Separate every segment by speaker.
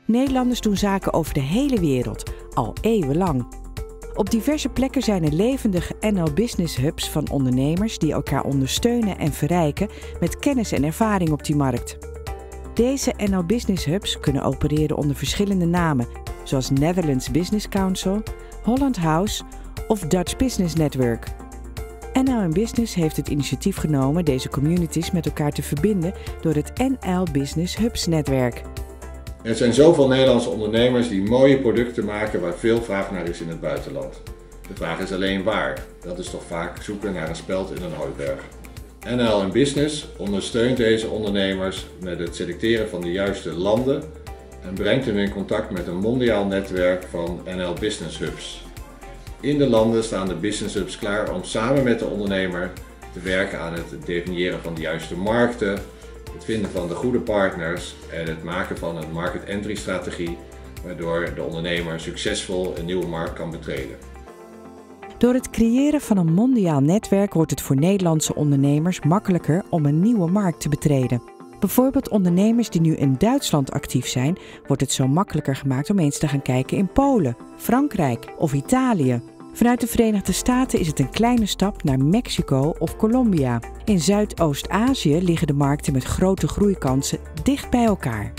Speaker 1: Nederlanders doen zaken over de hele wereld, al eeuwenlang. Op diverse plekken zijn er levendige NL Business Hubs van ondernemers die elkaar ondersteunen en verrijken met kennis en ervaring op die markt. Deze NL Business Hubs kunnen opereren onder verschillende namen, zoals Netherlands Business Council, Holland House of Dutch Business Network. NL Business heeft het initiatief genomen deze communities met elkaar te verbinden door het NL Business Hubs netwerk.
Speaker 2: Er zijn zoveel Nederlandse ondernemers die mooie producten maken waar veel vraag naar is in het buitenland. De vraag is alleen waar. Dat is toch vaak zoeken naar een speld in een hooiberg. NL Business ondersteunt deze ondernemers met het selecteren van de juiste landen en brengt hen in contact met een mondiaal netwerk van NL Business Hubs. In de landen staan de Business Hubs klaar om samen met de ondernemer te werken aan het definiëren van de juiste markten, het vinden van de goede partners en het maken van een market entry strategie, waardoor de ondernemer succesvol een nieuwe markt kan betreden.
Speaker 1: Door het creëren van een mondiaal netwerk wordt het voor Nederlandse ondernemers makkelijker om een nieuwe markt te betreden. Bijvoorbeeld ondernemers die nu in Duitsland actief zijn, wordt het zo makkelijker gemaakt om eens te gaan kijken in Polen, Frankrijk of Italië. Vanuit de Verenigde Staten is het een kleine stap naar Mexico of Colombia. In Zuidoost-Azië liggen de markten met grote groeikansen dicht bij elkaar.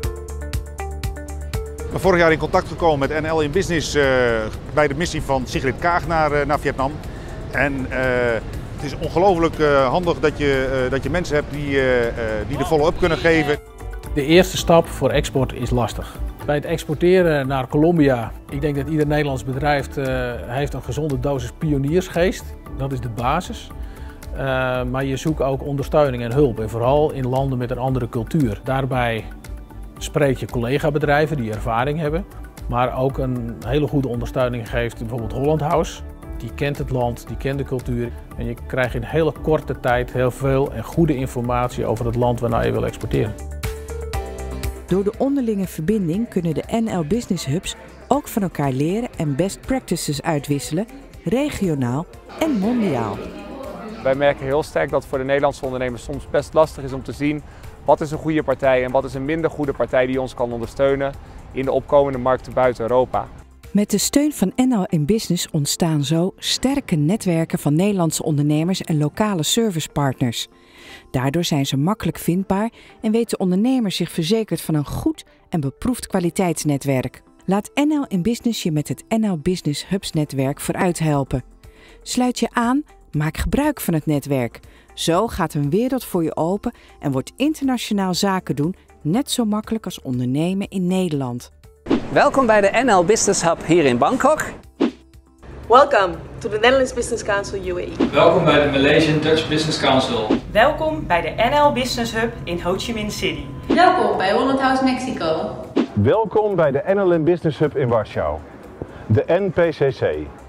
Speaker 3: Ik ben vorig jaar in contact gekomen met NL Business bij de missie van Sigrid Kaag naar Vietnam. En het is ongelooflijk handig dat je mensen hebt die de volle up kunnen geven.
Speaker 4: De eerste stap voor export is lastig. Bij het exporteren naar Colombia, ik denk dat ieder Nederlands bedrijf heeft een gezonde dosis pioniersgeest. Dat is de basis. Maar je zoekt ook ondersteuning en hulp. En vooral in landen met een andere cultuur. Daarbij spreek je collega-bedrijven die ervaring hebben. Maar ook een hele goede ondersteuning geeft bijvoorbeeld Holland House. Die kent het land, die kent de cultuur. En je krijgt in hele korte tijd heel veel en goede informatie over het land waarnaar je wil exporteren.
Speaker 1: Door de onderlinge verbinding kunnen de NL Business Hubs ook van elkaar leren en best practices uitwisselen, regionaal en mondiaal.
Speaker 5: Wij merken heel sterk dat het voor de Nederlandse ondernemers soms best lastig is om te zien wat is een goede partij en wat is een minder goede partij die ons kan ondersteunen in de opkomende markten buiten Europa.
Speaker 1: Met de steun van NL Business ontstaan zo sterke netwerken van Nederlandse ondernemers en lokale servicepartners. Daardoor zijn ze makkelijk vindbaar en weten ondernemers zich verzekerd van een goed en beproefd kwaliteitsnetwerk. Laat NL Business je met het NL Business Hubs netwerk vooruit helpen. Sluit je aan, maak gebruik van het netwerk. Zo gaat een wereld voor je open en wordt internationaal zaken doen net zo makkelijk als ondernemen in Nederland.
Speaker 6: Welkom bij de NL Business Hub hier in Bangkok.
Speaker 7: Welcome to the Netherlands Business Council UAE.
Speaker 8: Welkom bij de Malaysian Dutch Business Council.
Speaker 9: Welkom bij de NL Business Hub in Ho Chi Minh City.
Speaker 10: Welkom bij Holland House Mexico.
Speaker 11: Welkom bij de NL Business Hub in Warschau, de NPCC.